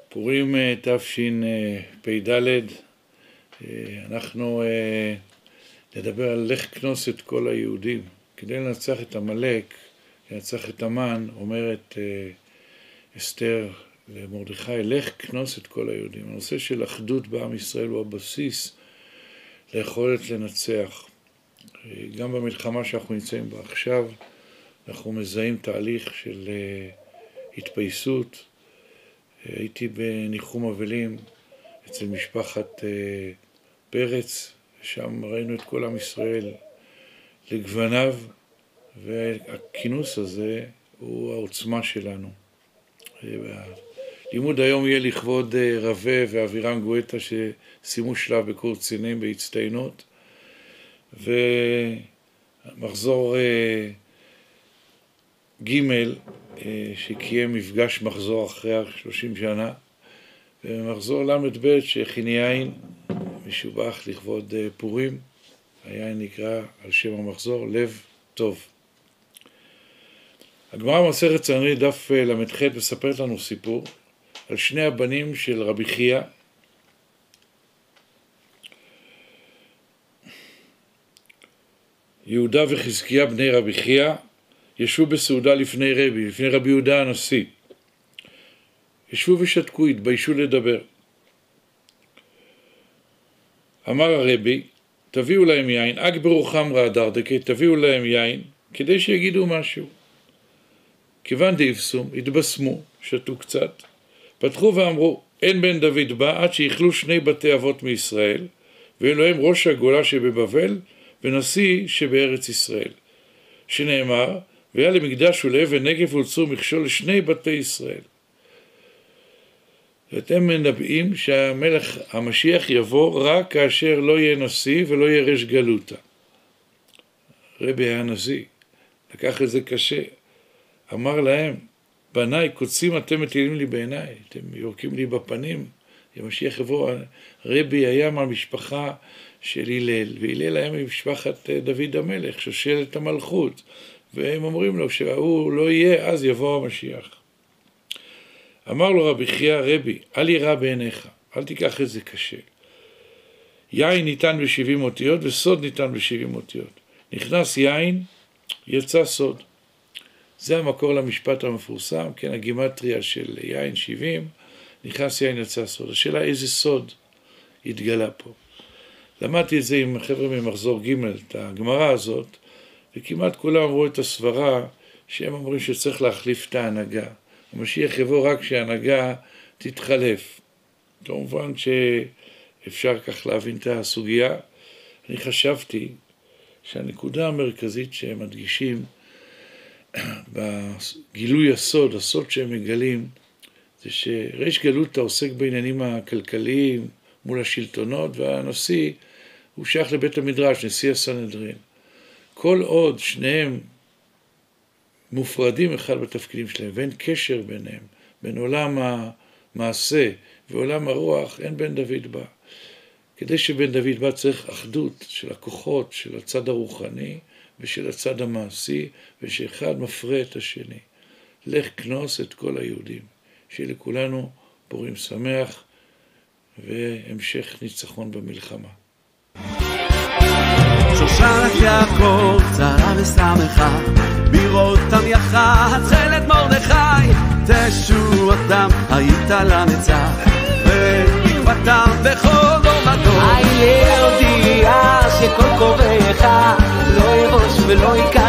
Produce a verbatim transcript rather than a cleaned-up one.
פורים תשפ"ד, אנחנו נדבר על לך כנוס את כל היהודים. כדי לנצח את עמלק, לנצח את המן, אומרת אסתר למרדכי, לך כנוס את כל היהודים. הנושא של אחדות בעם ישראל הוא הבסיס ליכולת לנצח. גם במלחמה שאנחנו נמצאים בה עכשיו, אנחנו מזהים תהליך של התפייסות. הייתי בניחום אבלים אצל משפחת פרץ, ושם ראינו את כל עם ישראל לגווניו, והכינוס הזה הוא העוצמה שלנו. לימוד היום יהיה לכבוד רווה ואבירם גואטה ששימו שלב בקורס קצינים בהצטיינות, ומחזור ג' שקיים מפגש מחזור אחרי שלושים שנה, ומחזור למד ב' שהכין יין משובח לכבוד פורים. היין נקרא על שם המחזור לב טוב. הגמרא במסכת סנהדרין דף למ"ח מספרת לנו סיפור על שני הבנים של רבי חייא. יהודה וחזקיה בני רבי חייא ישבו בסעודה לפני רבי, לפני רבי יהודה הנשיא. ישבו ושתקו, התביישו לדבר. אמר הרבי, תביאו להם יין, אגברו חמרא דרדקה, תביאו להם יין, כדי שיגידו משהו. כיוון דאבסום, התבשמו, שתו קצת, פתחו ואמרו, אין בן דוד בא עד שיכלו שני בתי אבות מישראל, ואלוהם ראש הגולה שבבבל, ונשיא שבארץ ישראל. שנאמר, והיה למקדש ולאבן נגף ולצור מכשול לשני בתי ישראל. ואתם מנבאים שהמלך המשיח יבוא רק כאשר לא יהיה נשיא ולא יהיה ראש גלותה. רבי היה נשיא, לקח את זה קשה. אמר להם, בניי, קוצים אתם מטילים לי בעיניי, אתם יורקים לי בפנים, המשיח יבוא. רבי היה מהמשפחה של הלל, והלל היה ממשפחת דוד המלך, שושלת המלכות, והם אומרים לו, שהוא לא יהיה, אז יבוא המשיח. אמר לו רבי חייא, רבי, אל ירא בעיניך, אל תיקח את זה קשה. יין ניתן בשבעים אותיות, וסוד ניתן בשבעים אותיות. נכנס יין, יצא סוד. זה המקור למשפט המפורסם, כן, הגימטריה של יין שבעים, נכנס יין, יצא סוד. השאלה איזה סוד התגלה פה. למדתי את זה עם חבר'ה ממחזור ג' את הגמרא הזאת, וכמעט כולם אמרו את הסברה שהם אומרים שצריך להחליף את ההנהגה. המשיח יבוא רק שההנהגה תתחלף. כמובן שאפשר כך להבין את הסוגיה. אני חשבתי שהנקודה המרכזית שהם מדגישים בגילוי הסוד, הסוד שהם מגלים, זה שריש גלותא עוסק בעניינים הכלכליים מול השלטונות, והנשיא הוא שייך לבית המדרש, נשיא הסנהדרין. כל עוד שניהם מופרדים אחד בתפקידים שלהם, ואין קשר ביניהם, בין עולם המעשה ועולם הרוח, אין בן דוד בא. כדי שבן דוד בא צריך אחדות של הכוחות, של הצד הרוחני ושל הצד המעשי, ושאחד מפרה את השני. לך כנוס את כל היהודים. שיהיה לכולנו פורים שמח והמשך ניצחון במלחמה. שושלת יעקב צרה ושמחה, בראותם יחה הצלת מרדכי, תשועתם היית לנצח, ותקוותם בכל אומתו. איה הודיע שכל קוראיך לא ירוש ולא יקח